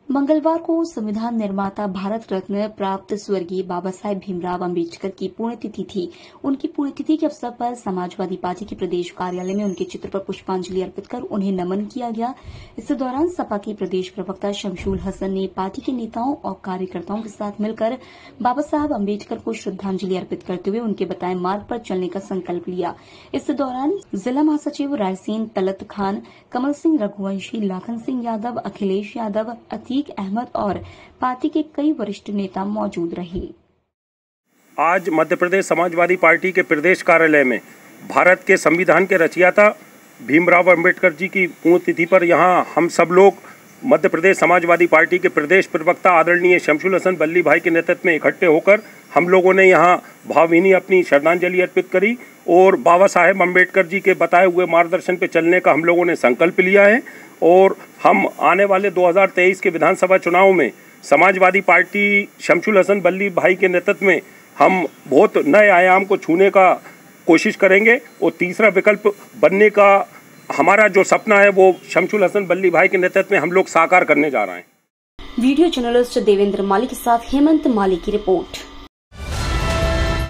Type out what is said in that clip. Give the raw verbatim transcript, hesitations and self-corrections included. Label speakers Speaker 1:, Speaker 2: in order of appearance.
Speaker 1: मंगलवार को संविधान निर्माता भारत रत्न प्राप्त स्वर्गीय बाबा साहेब भीमराव अम्बेडकर की पुण्यतिथि थी। उनकी पुण्यतिथि के अवसर पर समाजवादी पार्टी के प्रदेश कार्यालय में उनके चित्र पर पुष्पांजलि अर्पित कर उन्हें नमन किया गया। इस दौरान सपा के प्रदेश प्रवक्ता शमशुल हसन ने पार्टी के नेताओं और कार्यकर्ताओं के साथ मिलकर बाबा साहेब अम्बेडकर को श्रद्धांजलि अर्पित करते हुए उनके बताए मार्ग पर चलने का संकल्प लिया। इस दौरान जिला महासचिव रायसेन तलत खान, कमल सिंह रघुवंशी, लाखन सिंह यादव, अखिलेश यादव, अतीक अहमद और पार्टी के कई वरिष्ठ नेता मौजूद रहे।
Speaker 2: आज मध्य प्रदेश समाजवादी पार्टी के प्रदेश कार्यालय में भारत के संविधान के रचयिता भीमराव अम्बेडकर जी की पुण्यतिथि पर यहाँ हम सब लोग मध्य प्रदेश समाजवादी पार्टी के प्रदेश प्रवक्ता आदरणीय शमशुल हसन बल्ली भाई के नेतृत्व में इकट्ठे होकर हम लोगों ने यहाँ भावभीनी अपनी श्रद्धांजलि अर्पित करी और बाबा साहेब अम्बेडकर जी के बताए हुए मार्गदर्शन पे चलने का हम लोगों ने संकल्प लिया है। और हम आने वाले दो हज़ार तेईस के विधानसभा चुनाव में समाजवादी पार्टी शमशुल हसन बल्ली भाई के नेतृत्व में हम बहुत नए आयाम को छूने का कोशिश करेंगे और तीसरा विकल्प बनने का हमारा जो सपना है वो शमशुल हसन बल्ली भाई के नेतृत्व में हम लोग साकार करने जा रहे हैं।
Speaker 1: वीडियो जर्नलिस्ट देवेंद्र माली के साथ हेमंत माली की रिपोर्ट।